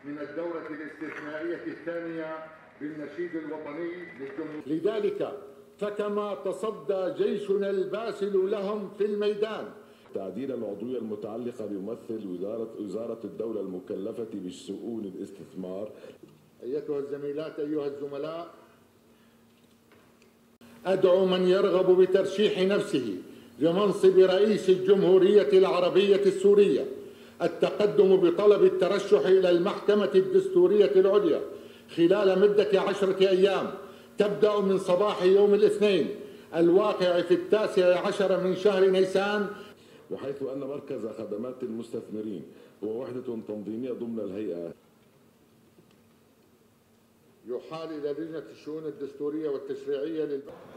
من الدورة الاستثنائية الثانية بالنشيد الوطني للجمهورية. لذلك فكما تصدى جيشنا الباسل لهم في الميدان. تعديل العضوية المتعلقة بممثل وزارة الدولة المكلفة بشؤون الاستثمار. أيتها الزميلات أيها الزملاء، أدعو من يرغب بترشيح نفسه لمنصب رئيس الجمهورية العربية السورية التقدم بطلب الترشح إلى المحكمة الدستورية العليا خلال مدة 10 أيام تبدأ من صباح يوم الاثنين الواقع في 19 من شهر نيسان، وحيث أن مركز خدمات المستثمرين هو وحدة تنظيمية ضمن الهيئة. يحال إلى لجنة الشؤون الدستورية والتشريعية